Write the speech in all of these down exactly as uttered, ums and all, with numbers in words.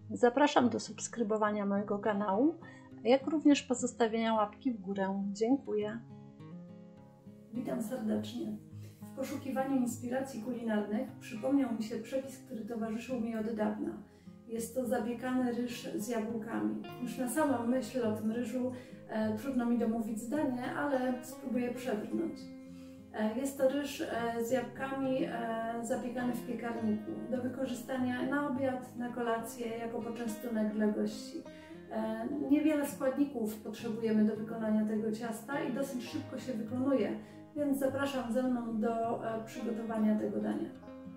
Zapraszam do subskrybowania mojego kanału, jak również pozostawienia łapki w górę. Dziękuję. Witam serdecznie. W poszukiwaniu inspiracji kulinarnych przypomniał mi się przepis, który towarzyszył mi od dawna. Jest to zapiekany ryż z jabłkami. Już na samą myśl o tym ryżu e, trudno mi domówić zdanie, ale spróbuję przebrnąć. E, jest to ryż e, z jabłkami e, zapiekany w piekarniku do wykorzystania na obiad, na kolację, jako poczęstunek dla gości. E, niewiele składników potrzebujemy do wykonania tego ciasta i dosyć szybko się wykonuje, więc zapraszam ze mną do e, przygotowania tego dania.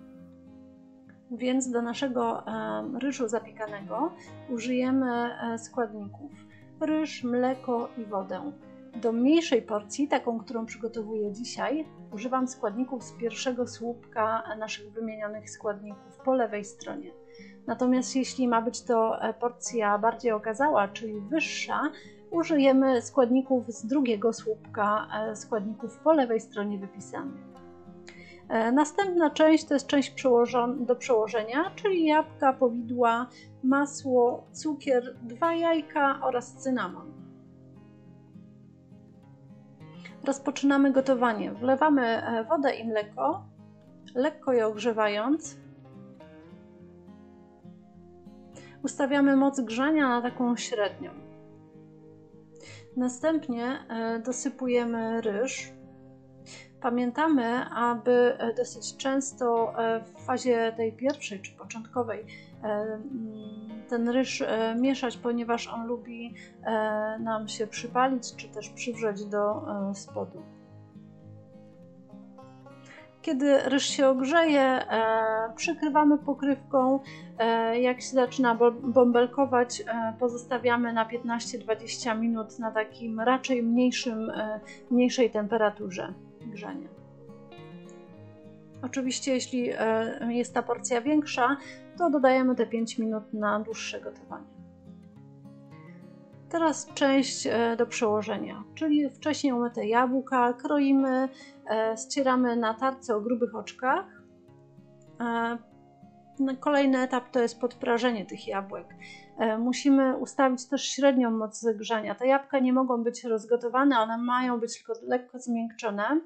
Więc do naszego e, ryżu zapiekanego użyjemy e, składników: ryż, mleko i wodę. Do mniejszej porcji, taką, którą przygotowuję dzisiaj, używam składników z pierwszego słupka naszych wymienionych składników po lewej stronie. Natomiast jeśli ma być to porcja bardziej okazała, czyli wyższa, użyjemy składników z drugiego słupka składników po lewej stronie wypisanych. Następna część to jest część do przełożenia, czyli jabłka, powidła, masło, cukier, dwa jajka oraz cynamon. Rozpoczynamy gotowanie. Wlewamy wodę i mleko, lekko je ogrzewając. Ustawiamy moc grzania na taką średnią. Następnie dosypujemy ryż. Pamiętamy, aby dosyć często w fazie tej pierwszej czy początkowej ten ryż mieszać, ponieważ on lubi nam się przypalić czy też przywrzeć do spodu. Kiedy ryż się ogrzeje, przykrywamy pokrywką. Jak się zaczyna bąbelkować, pozostawiamy na piętnaście do dwudziestu minut na takim raczej mniejszym, mniejszej temperaturze grzania. Oczywiście, jeśli jest ta porcja większa, to dodajemy te pięć minut na dłuższe gotowanie. Teraz część do przełożenia, czyli wcześniej umyte jabłka kroimy, ścieramy na tarce o grubych oczkach. Kolejny etap to jest podprażenie tych jabłek. Musimy ustawić też średnią moc grzania. Te jabłka nie mogą być rozgotowane, one mają być tylko lekko zmiękczone.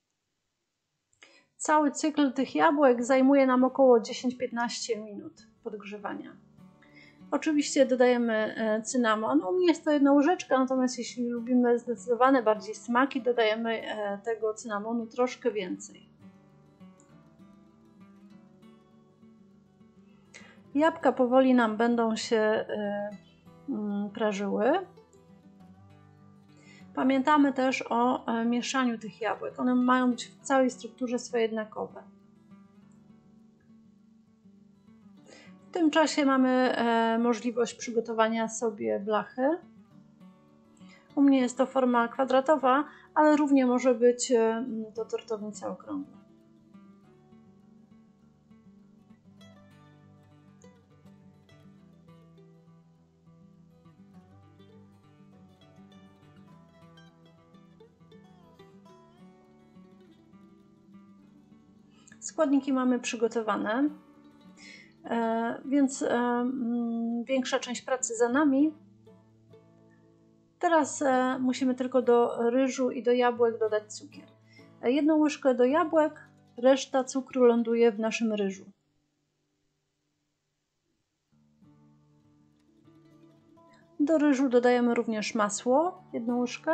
Cały cykl tych jabłek zajmuje nam około dziesięć do piętnastu minut podgrzewania. Oczywiście dodajemy cynamon. U mnie jest to jedna łyżeczka, natomiast jeśli lubimy zdecydowane bardziej smaki, dodajemy tego cynamonu troszkę więcej. Jabłka powoli nam będą się prażyły. Pamiętamy też o mieszaniu tych jabłek. One mają być w całej strukturze swoje jednakowe. W tym czasie mamy możliwość przygotowania sobie blachy. U mnie jest to forma kwadratowa, ale równie może być to tortownica okrągła. Składniki mamy przygotowane, więc większa część pracy za nami. Teraz musimy tylko do ryżu i do jabłek dodać cukier. Jedną łyżkę do jabłek, reszta cukru ląduje w naszym ryżu. Do ryżu dodajemy również masło, jedną łyżkę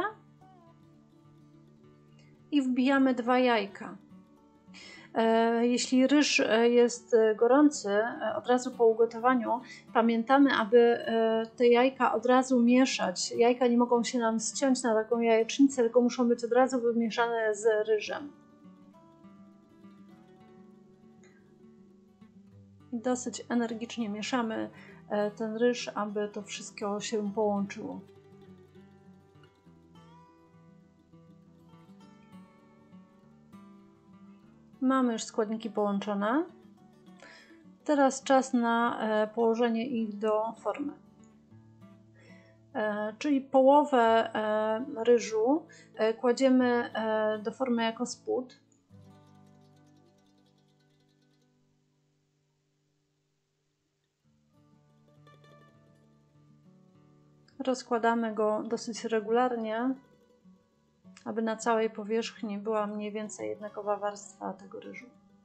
i wbijamy dwa jajka. Jeśli ryż jest gorący od razu po ugotowaniu, pamiętamy, aby te jajka od razu mieszać. Jajka nie mogą się nam ściąć na taką jajecznicę, tylko muszą być od razu wymieszane z ryżem. Dosyć energicznie mieszamy ten ryż, aby to wszystko się połączyło. Mamy już składniki połączone. Teraz czas na położenie ich do formy. Czyli połowę ryżu kładziemy do formy jako spód. Rozkładamy go dosyć regularnie, aby na całej powierzchni była mniej więcej jednakowa warstwa tego ryżu.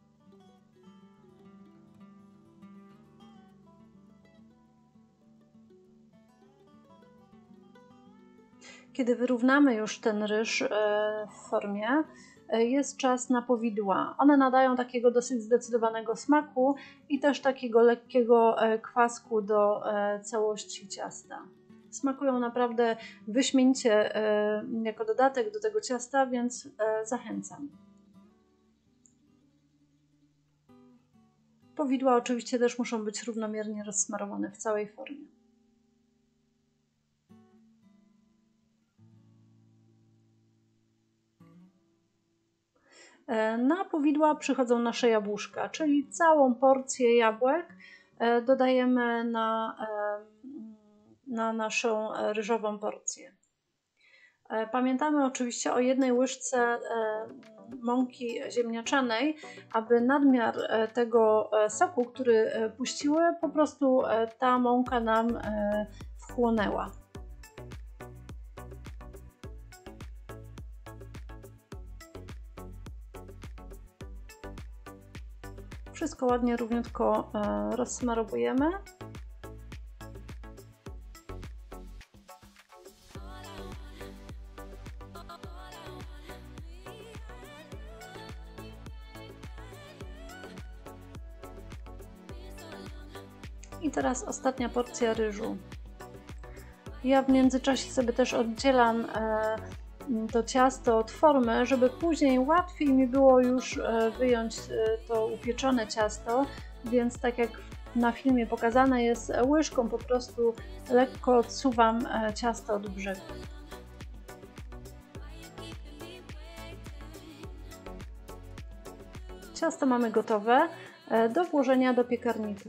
Kiedy wyrównamy już ten ryż w formie, jest czas na powidła. One nadają takiego dosyć zdecydowanego smaku i też takiego lekkiego kwasku do całości ciasta. Smakują naprawdę wyśmienicie jako dodatek do tego ciasta, więc zachęcam. Powidła oczywiście też muszą być równomiernie rozsmarowane w całej formie. Na powidła przychodzą nasze jabłuszka, czyli całą porcję jabłek dodajemy na, na naszą ryżową porcję. Pamiętamy oczywiście o jednej łyżce mąki ziemniaczanej, aby nadmiar tego soku, który puściły, po prostu ta mąka nam wchłonęła. Wszystko ładnie, równiutko rozsmarowujemy. I teraz ostatnia porcja ryżu. Ja w międzyczasie sobie też oddzielam to ciasto od formy, żeby później łatwiej mi było już wyjąć to upieczone ciasto, więc tak jak na filmie pokazane jest, łyżką po prostu lekko odsuwam ciasto od brzegu. Ciasto mamy gotowe do włożenia do piekarnika.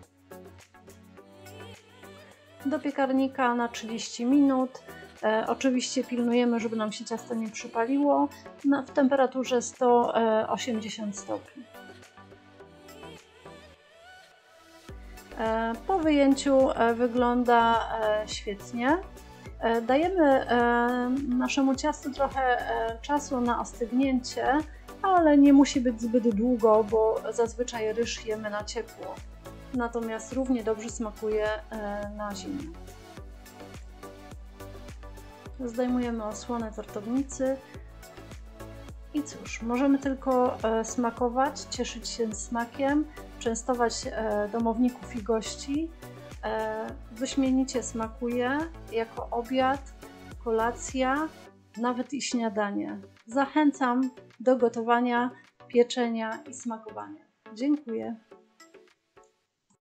Do piekarnika na trzydzieści minut. E, oczywiście pilnujemy, żeby nam się ciasto nie przypaliło, na, w temperaturze sto osiemdziesiąt stopni. E, po wyjęciu e, wygląda e, świetnie. E, dajemy e, naszemu ciastu trochę e, czasu na ostygnięcie, ale nie musi być zbyt długo, bo zazwyczaj ryż jemy na ciepło. Natomiast równie dobrze smakuje e, na zimno. Zdejmujemy osłonę tortownicy i cóż, możemy tylko e, smakować, cieszyć się smakiem, częstować e, domowników i gości. E, wyśmienicie smakuje jako obiad, kolacja, nawet i śniadanie. Zachęcam do gotowania, pieczenia i smakowania. Dziękuję.